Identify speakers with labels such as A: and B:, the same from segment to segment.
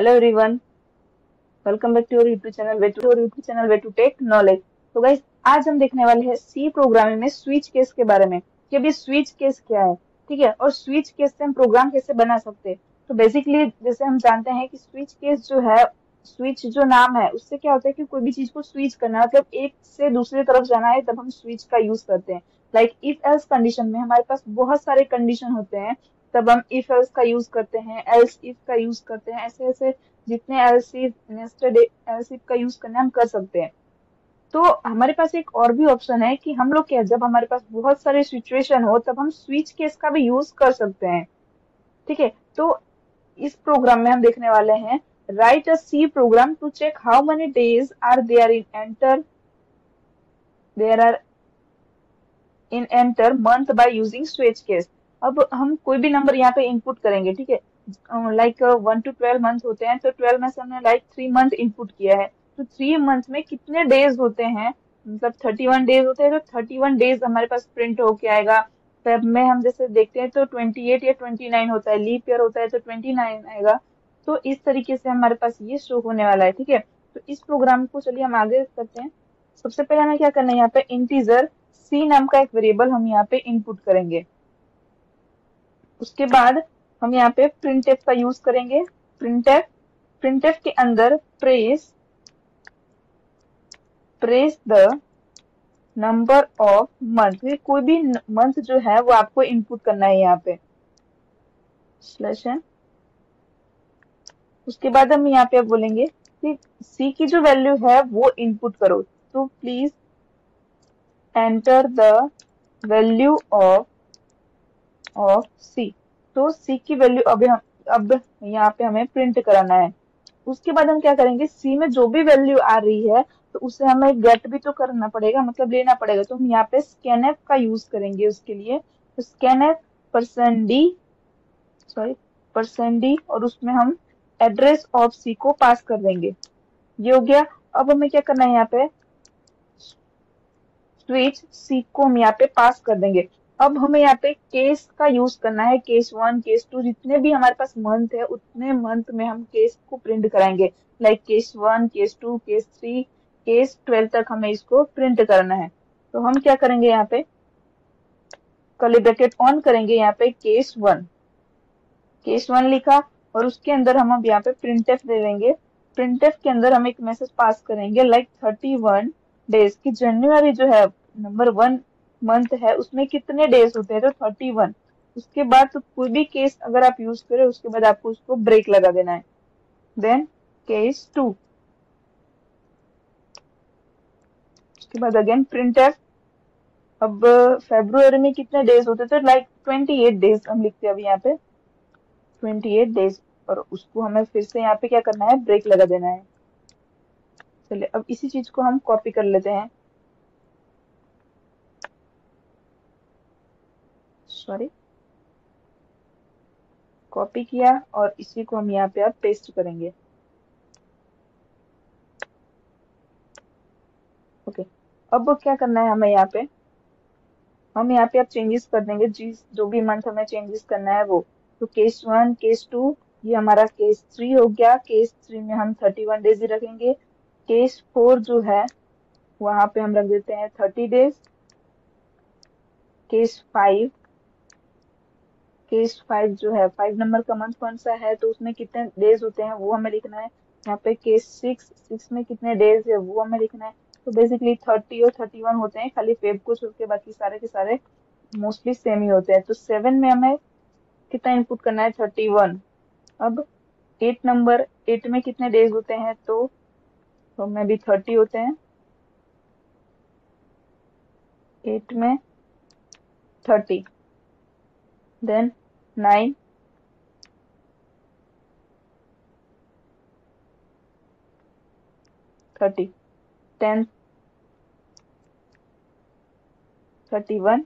A: Hello everyone, welcome back to your YouTube channel way to tech knowledge. तो guys, आज हम देखने वाले हैं सी प्रोग्रामिंग में स्विच केस के बारे में कि अभी स्विच केस क्या है। ठीक है, और स्विच केस से हम प्रोग्राम कैसे बना सकते हैं। तो बेसिकली जैसे हम जानते हैं कि स्विच केस जो है, स्विच जो नाम है उससे क्या होता है कि कोई भी चीज को स्विच करना है, मतलब एक से दूसरी तरफ जाना है, तब हम स्विच का यूज करते हैं। लाइक इफ एल्स कंडीशन में हमारे पास बहुत सारे कंडीशन होते हैं, तब हम इफ एल्स का यूज करते हैं, एल्स इफ का यूज करते हैं। ऐसे ऐसे जितने एलसीफ नेस्टेड एलसीफ का यूज करना है हम कर सकते हैं। तो हमारे पास एक और भी ऑप्शन है कि हम लोग क्या, जब हमारे पास बहुत सारे सिचुएशन हो तब हम स्विच केस का भी यूज कर सकते हैं। ठीक है, तो इस प्रोग्राम में हम देखने वाले हैं write a C program to check how many days are there in enter month by using switch case. अब हम कोई भी नंबर यहाँ पे इनपुट करेंगे। ठीक है, लाइक 1 to 12 मंथ होते हैं, तो 12 में से हमने लाइक 3 मंथ इनपुट किया है, तो 3 मंथ में कितने डेज होते हैं, मतलब 31 डेज होते हैं, तो 31 डेज हमारे पास प्रिंट होके आएगा। फेब में हम जैसे देखते हैं तो 28 या 29 होता है, लीप ईयर होता है तो 29 आएगा। तो इस तरीके से हमारे पास ये शो होने वाला है। ठीक है, तो इस प्रोग्राम को चलिए हम आगे करते हैं। सबसे पहले हमें क्या करना है, यहाँ पे इंटीजर सी नाम का एक वेरिएबल हम यहाँ पे इनपुट करेंगे। उसके बाद हम यहाँ पे प्रिंटफ का यूज करेंगे। प्रिंटफ के अंदर press the number of month, कोई भी मंथ जो है वो आपको इनपुट करना है यहाँ पे /n। उसके बाद हम यहाँ पे अब बोलेंगे कि सी की जो वैल्यू है वो इनपुट करो, तो please enter the value of C. तो सी की वैल्यू अब यहाँ पे हमें प्रिंट कराना है। उसके बाद हम क्या करेंगे, सी में जो भी वैल्यू आ रही है तो उसे हमें गेट भी तो करना पड़ेगा, मतलब लेना पड़ेगा। तो हम यहाँ पे स्कैनफ का यूज करेंगे उसके लिए। तो स्कैनफ %d और उसमें हम एड्रेस ऑफ सी को पास कर देंगे। ये हो गया। अब हमें क्या करना है, यहाँ पे स्विच सी को हम यहाँ पे पास कर देंगे। अब हमें यहाँ पे केस का यूज करना है, केस 1 केस 2 जितने भी हमारे पास मंथ है उतने मंथ में हम केस को प्रिंट कराएंगे। Like case 1 case 2 case 3 case 12 तक हमें इसको प्रिंट करना है। तो हम क्या करेंगे, यहाँ पे कर्ली ब्रैकेट ऑन करेंगे, यहाँ पे केस 1 लिखा और उसके अंदर हम अब यहाँ पे प्रिंटफ दे देंगे। प्रिंटफ के अंदर हम एक मैसेज पास करेंगे लाइक 31 डेज की जनवरी जो है नंबर 1 मंथ है उसमें कितने डेज होते हैं, तो 31। उसके बाद तो कोई भी केस अगर आप यूज करें उसके बाद आपको उसको ब्रेक लगा देना है। देन केस 2, उसके बाद अगेन प्रिंटफ। अब फेब्रुअरी में कितने डेज होते थे, लाइक 28 डेज हम लिखते हैं अभी यहाँ पे 28 डेज, और उसको हमें फिर से यहाँ पे क्या करना है, ब्रेक लगा देना है। चलिए अब इसी चीज को हम कॉपी कर लेते हैं। सॉरी, कॉपी किया और इसी को हम यहाँ पे अब पेस्ट करेंगे। ओके, अब क्या करना है हमें, यहाँ पे हम यहाँ पे अब चेंजेस कर देंगे, जो भी मंथ हमें चेंजेस करना है वो। तो केस 1 केस 2 ये हमारा केस 3 हो गया। केस 3 में हम 31 डेज ही रखेंगे। केस 4 जो है वहां पे हम रख देते हैं 30 डेज। केस 5 जो है 5 नंबर का मंथ कौन सा है तो उसमें कितने डेज होते हैं वो हमें लिखना है। यहाँ पे केस 6 में कितने डेज है वो हमें लिखना है। तो बेसिकली 30 और 31 होते हैं, खाली फेब को छोड़ के बाकी सारे के सारे मोस्टली सेम ही होते हैं। तो 7 में हमें कितना इनपुट करना है, 31। अब 8 में कितने डेज होते हैं, तो में भी 30 होते हैं। 8 में 30, देन 9, 30, 10, 31।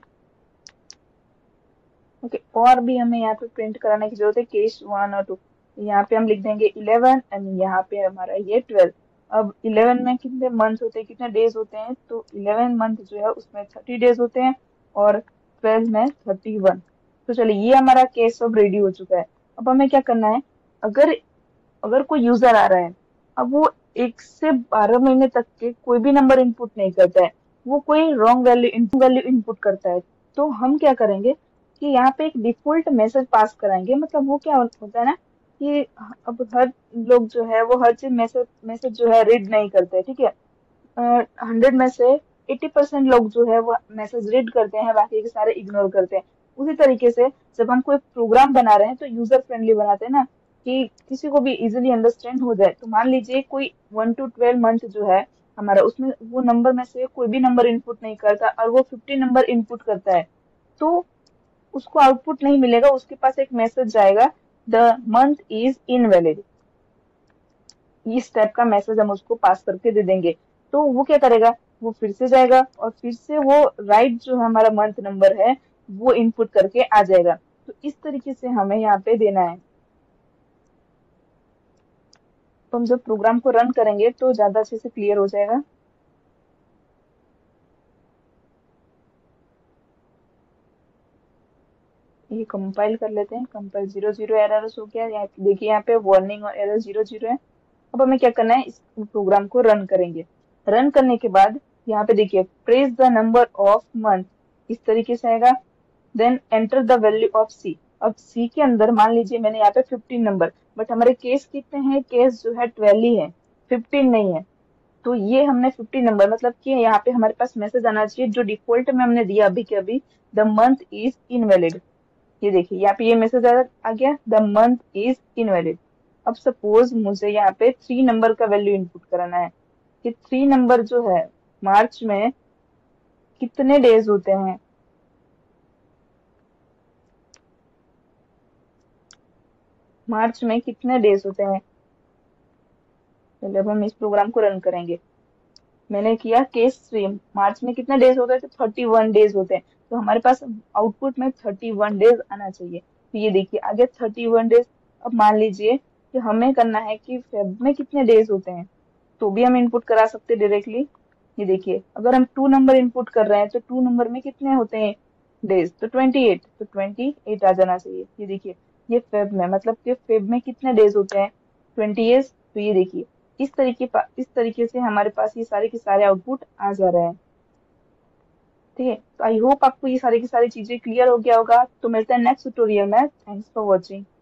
A: ओके, और भी हमें यहाँ पे प्रिंट कराने की जरूरत है केस 1 और 2। यहाँ पे हम लिख देंगे 11 एंड यहाँ पे हमारा ये 12। अब 11 में कितने मंथ होते हैं, कितने डेज होते हैं, तो 11 मंथ जो है उसमें 30 डेज होते हैं और 12 में 31। तो चलिए ये हमारा केस अब रेडी हो चुका है। अब हमें क्या करना है, अगर अगर कोई यूजर आ रहा है, अब वो 1 से 12 महीने तक के कोई भी नंबर इनपुट नहीं करता है, वो कोई रॉन्ग वैल्यू इनपुट करता है, तो हम क्या करेंगे कि यहाँ पे एक डिफॉल्ट मैसेज पास कराएंगे। मतलब वो क्या होता है ना कि अब हर लोग जो है वो हर चीज मैसेज मैसेज जो है रीड नहीं करते, ठीक है। 100 में से 80% लोग जो है वो मैसेज रीड करते हैं, बाकी के सारे इग्नोर करते हैं। उसी तरीके से जब हम कोई प्रोग्राम बना रहे हैं तो यूजर फ्रेंडली बनाते हैं ना, कि किसी को भी इजीली अंडरस्टैंड हो जाए। तो मान लीजिए कोई 1 to 12 मंथ जो है हमारा, उसमें वो नंबर में से कोई भी नंबर इनपुट नहीं करता और वो 50 नंबर इनपुट करता है, तो उसको आउटपुट नहीं मिलेगा, उसके पास एक मैसेज जाएगा, द मंथ इज इनवैलिड। इस टाइप का मैसेज हम उसको पास करके दे देंगे। तो वो क्या करेगा, वो फिर से जाएगा और फिर से वो राइट जो हमारा मंथ नंबर है वो इनपुट करके आ जाएगा। तो इस तरीके से हमें यहाँ पे देना है। तो हम जब प्रोग्राम को रन करेंगे तो ज्यादा अच्छे से क्लियर हो जाएगा। ये कंपाइल कर लेते हैं। कंपाइल 00 एरर हो गया। यहाँ देखिए, यहाँ पे वार्निंग और एरर 00 है। अब हमें क्या करना है, इस प्रोग्राम को रन करेंगे। रन करने के बाद यहाँ पे देखिए, press the number of month, इस तरीके से आएगा। Then enter the value of C. अब सी के अंदर मान लीजिए मैंने यहाँ पे 15 नंबर, बट हमारे केस कितने हैं, केस जो है 12 ही है, 15 नहीं है। तो ये हमने 15 नंबर, मतलब कि यहाँ पे हमारे पास मैसेज आना चाहिए जो डिफॉल्ट में हमने दिया अभी के अभी, द मंथ इज इनवैलिड। ये देखिए यहाँ पे ये मैसेज आ गया, द मंथ इज इनवैलिड। अब सपोज मुझे यहाँ पे 3 नंबर का वैल्यू इनपुट कराना है कि 3 नंबर जो है मार्च में कितने डेज होते हैं। मार्च में कितने डेज होते हैं। चलिए अब हम इस प्रोग्राम को रन करेंगे। मैंने किया केस 3, मार्च में कितने डेज होते हैं, तो 31 डेज होते हैं। तो हमारे पास आउटपुट में 31 डेज आना चाहिए। तो ये देखिए आगे 31 डेज। अब मान लीजिए कि हमें करना है कि फेब में कितने डेज होते हैं, तो भी हम इनपुट करा सकते हैं डायरेक्टली। ये देखिए, अगर हम 2 नंबर इनपुट कर रहे हैं तो 2 नंबर में कितने होते हैं डेज, तो 28, तो 28 आ जाना चाहिए। ये देखिए, ये फेब में, मतलब कि फेब में कितने डेज होते हैं, 28। तो ये देखिए, इस तरीके से हमारे पास ये सारे के सारे आउटपुट आ जा रहे हैं। ठीक है, तो आई होप आपको ये सारी की सारी चीजें क्लियर हो गया होगा। तो मिलते हैं नेक्स्ट ट्यूटोरियल में। Thanks for watching.